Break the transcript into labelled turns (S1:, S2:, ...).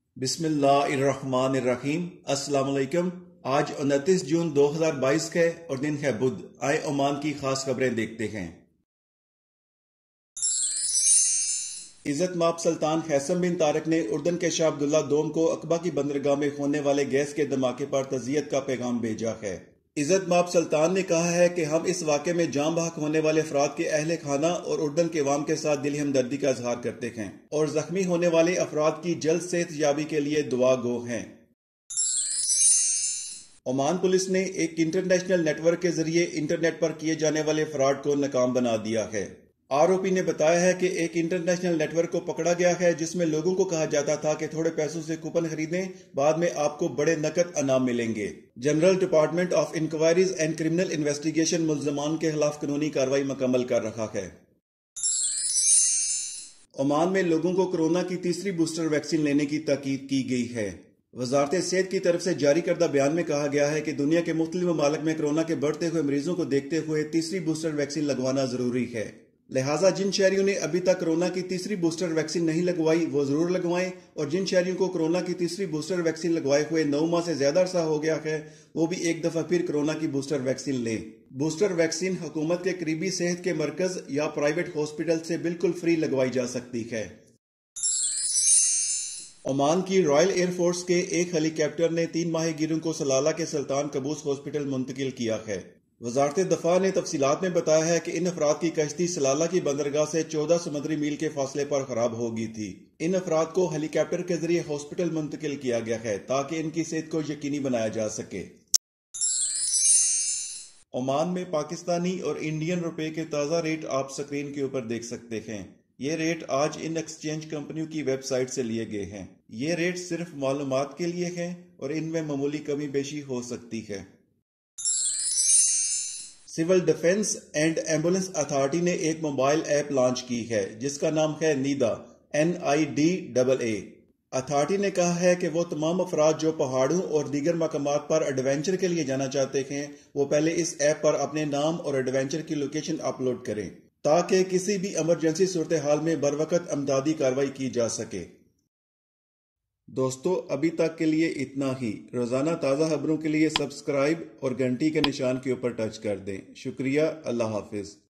S1: बिस्मिल्लाहिर्रहमानिर्रहीम। अस्सलाम वालेकुम। आज 29 जून 2022 है और दिन है बुध। आए ओमान की खास खबरें देखते हैं। इज्जत माब सुल्तान हैसम बिन तारिक ने उर्दन के शाह अब्दुल्ला दोम को अकबा की बंदरगाह में होने वाले गैस के धमाके पर तज़ियत का पैगाम भेजा है। इज्जत माब सुल्तान ने कहा है कि हम इस वाक़े में जान बहक होने वाले अफराद के अहले खाना और उर्दन के अवाम के साथ दिली हमदर्दी का इजहार करते हैं और जख्मी होने वाले अफराद की जल्द सेहतयाबी के लिए दुआ गो हैं। ओमान पुलिस ने एक इंटरनेशनल नेटवर्क के जरिए इंटरनेट पर किए जाने वाले फ्रॉड को नाकाम बना दिया है। आरोपी ने बताया है कि एक इंटरनेशनल नेटवर्क को पकड़ा गया है जिसमें लोगों को कहा जाता था कि थोड़े पैसों से कूपन खरीदें, बाद में आपको बड़े नकद अनाम मिलेंगे। General department of inquiries and criminal investigation मुल्जमान के खिलाफ कानूनी कार्रवाई मुकम्मल कर रहा है। ओमान में लोगों को कोरोना की तीसरी बूस्टर वैक्सीन लेने की ताकीद की गई है। वजारत सेहत की तरफ से जारी करदा बयान में कहा गया है कि दुनिया के मुख्तलिफ ममालिक में कोरोना के बढ़ते हुए मरीजों को देखते हुए तीसरी बूस्टर वैक्सीन लगवाना जरूरी है। लिहाजा जिन शहरियों ने अभी तक कोरोना की तीसरी बूस्टर वैक्सीन नहीं लगवाई वो जरूर लगवाएं और जिन शहरियों को कोरोना की तीसरी बूस्टर वैक्सीन लगवाए हुए 9 माह से ज्यादा अरसा हो गया है वो भी एक दफा फिर कोरोना की बूस्टर वैक्सीन लें। बूस्टर वैक्सीन हुकूमत के करीबी सेहत के मरकज या प्राइवेट हॉस्पिटल से बिल्कुल फ्री लगवाई जा सकती है। ओमान की रॉयल एयरफोर्स के एक हेलीकॉप्टर ने 3 माहीगीरों को सलाला के सुल्तान कबूस हॉस्पिटल मुंतकिल किया है। वजारत दफा ने तफसीलात में बताया है कि इन अफराद की कश्ती सलाला की बंदरगाह से 14 समुद्री मील के फासले पर खराब हो गई थी। इन अफराद को हेलीकॉप्टर के जरिए हॉस्पिटल मुंतकिल किया गया है ताकि इनकी सेहत को यकीनी बनाया जा सके। ओमान में पाकिस्तानी और इंडियन रुपए के ताज़ा रेट आप स्क्रीन के ऊपर देख सकते हैं। ये रेट आज इन एक्सचेंज कंपनियों की वेबसाइट से लिए गए हैं। ये रेट सिर्फ मालूमात के लिए हैं और इनमें मामूली कमी बेशी हो सकती है। Civil defence and ambulance authority ने एक मोबाइल ऐप लॉन्च की है जिसका नाम है नीदा NIDAA। अथॉरिटी ने कहा है कि वो तमाम अफराद जो पहाड़ों और दीगर मकामात पर एडवेंचर के लिए जाना चाहते हैं वो पहले इस ऐप पर अपने नाम और एडवेंचर की लोकेशन अपलोड करें ताकि किसी भी इमरजेंसी सूरत हाल में बरवकत अमदादी कार्रवाई की जा सके। दोस्तों अभी तक के लिए इतना ही। रोजाना ताज़ा खबरों के लिए सब्सक्राइब और घंटी के निशान के ऊपर टच कर दें। शुक्रिया। अल्लाह हाफिज।